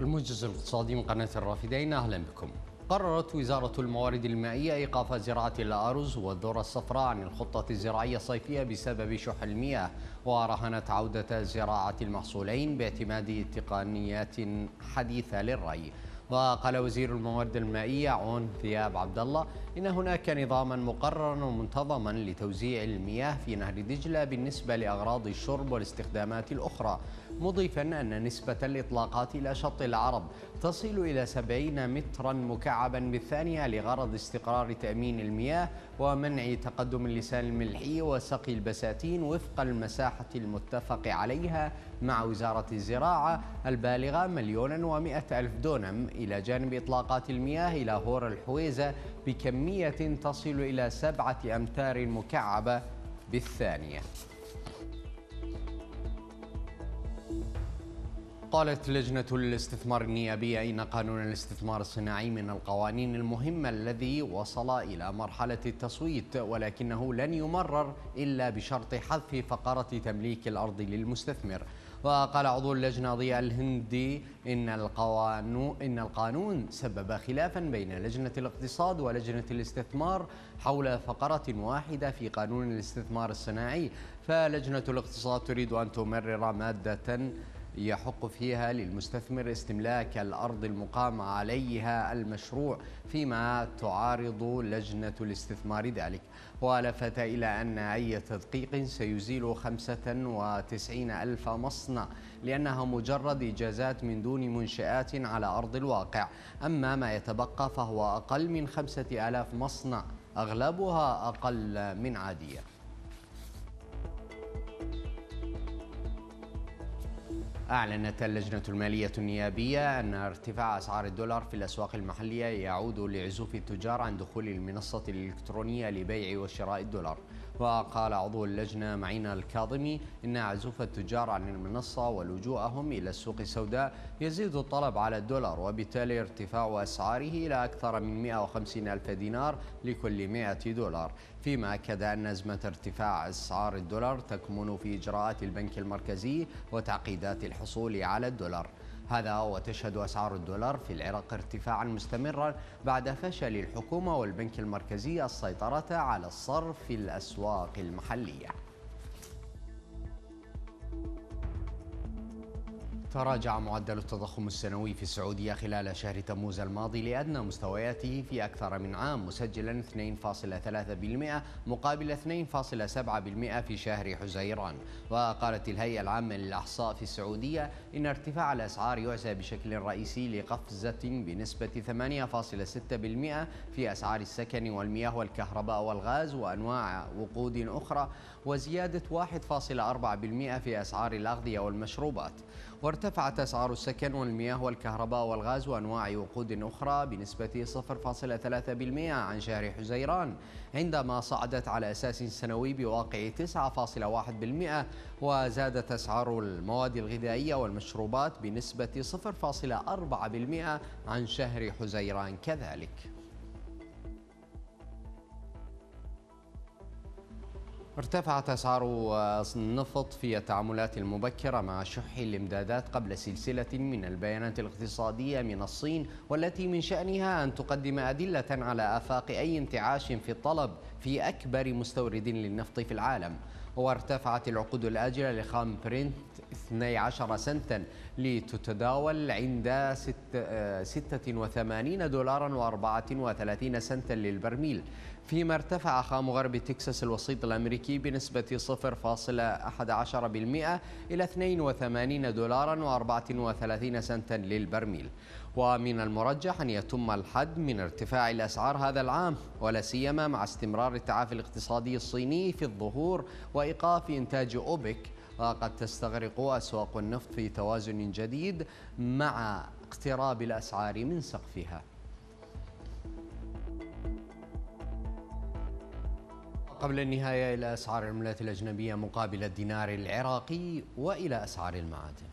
الموجز الاقتصادي من قناة الرافدين، أهلا بكم. قررت وزارة الموارد المائية إيقاف زراعة الأرز والذرة الصفراء عن الخطة الزراعية الصيفية بسبب شح المياه، ورهنت عودة زراعة المحصولين باعتماد تقنيات حديثة للري. وقال وزير الموارد المائية عون ثياب عبد الله إن هناك نظاما مقررا ومنتظما لتوزيع المياه في نهر دجلة بالنسبة لأغراض الشرب والاستخدامات الأخرى، مضيفا أن نسبة الإطلاقات إلى شط العرب تصل إلى 70 مترا مكعبا بالثانية لغرض استقرار تأمين المياه ومنع تقدم اللسان الملحي وسقي البساتين وفق المساحة المتفق عليها مع وزارة الزراعة البالغة 1,100,000 دونم، إلى جانب إطلاقات المياه إلى هور الحويزة بكمية تصل إلى 7 أمتار مكعبة بالثانية. قالت لجنة الاستثمار النيابية إن قانون الاستثمار الصناعي من القوانين المهمة الذي وصل إلى مرحلة التصويت، ولكنه لن يمرر إلا بشرط حذف فقرة تمليك الأرض للمستثمر. وقال عضو اللجنة ضياء الهندي إن القانون سبب خلافا بين لجنة الاقتصاد ولجنة الاستثمار حول فقرة واحدة في قانون الاستثمار الصناعي، فلجنة الاقتصاد تريد أن تمرر مادة يحق فيها للمستثمر استملاك الأرض المقام عليها المشروع، فيما تعارض لجنة الاستثمار ذلك. ولفت إلى أن أي تدقيق سيزيل 95 ألف مصنع لأنها مجرد إجازات من دون منشآت على أرض الواقع، أما ما يتبقى فهو أقل من 5,000 مصنع أغلبها أقل من عادية. أعلنت اللجنة المالية النيابية أن ارتفاع أسعار الدولار في الأسواق المحلية يعود لعزوف التجار عن دخول المنصة الإلكترونية لبيع وشراء الدولار. وقال عضو اللجنة معين الكاظمي إن عزوف التجار عن المنصة ولجوءهم إلى السوق السوداء يزيد الطلب على الدولار، وبالتالي ارتفاع أسعاره إلى أكثر من 150 ألف دينار لكل 100 دولار، فيما أكد أن أزمة ارتفاع أسعار الدولار تكمن في إجراءات البنك المركزي وتعقيدات الحصول على الدولار. هذا وتشهد أسعار الدولار في العراق ارتفاعا مستمرا بعد فشل الحكومة والبنك المركزي السيطرة على الصرف في الأسواق المحلية. تراجع معدل التضخم السنوي في السعودية خلال شهر تموز الماضي لأدنى مستوياته في أكثر من عام، مسجلا 2.3% مقابل 2.7% في شهر حزيران. وقالت الهيئة العامة للإحصاء في السعودية إن ارتفاع الأسعار يعزى بشكل رئيسي لقفزة بنسبة 8.6% في أسعار السكن والمياه والكهرباء والغاز وأنواع وقود أخرى، وزيادة 1.4% في أسعار الأغذية والمشروبات. وارتفعت أسعار السكن والمياه والكهرباء والغاز وأنواع وقود أخرى بنسبة 0.3% عن شهر حزيران، عندما صعدت على أساس سنوي بواقع 9.1%. وزادت أسعار المواد الغذائية والمشروبات بنسبة 0.4% عن شهر حزيران كذلك. ارتفعت أسعار النفط في التعاملات المبكرة مع شح الإمدادات قبل سلسلة من البيانات الاقتصادية من الصين، والتي من شأنها أن تقدم أدلة على آفاق أي انتعاش في الطلب في أكبر مستورد للنفط في العالم. وارتفعت العقود الآجلة لخام برنت 12 سنتا لتتداول عند 86 دولارا و34 سنتا للبرميل، فيما ارتفع خام غرب تكساس الوسيط الأمريكي بنسبة 0.11% إلى 82 دولارا و34 سنتا للبرميل. ومن المرجح أن يتم الحد من ارتفاع الأسعار هذا العام، ولا سيما مع استمرار التعافي الاقتصادي الصيني في الظهور وإيقاف إنتاج أوبك. وقد تستغرق أسواق النفط في توازن جديد مع اقتراب الأسعار من سقفها. قبل النهاية إلى أسعار العملات الأجنبية مقابل الدينار العراقي وإلى أسعار المعادن.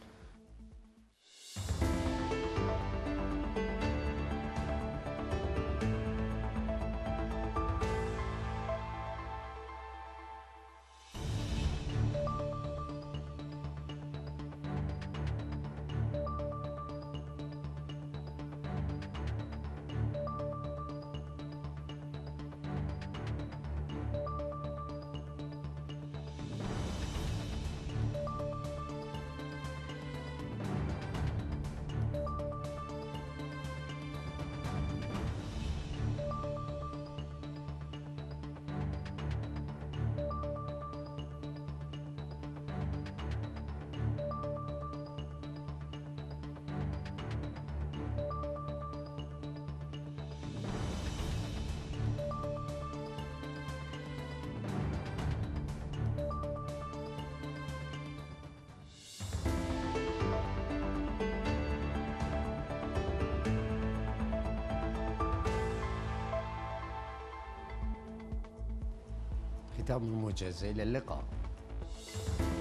ختام الموجز، إلى اللقاء.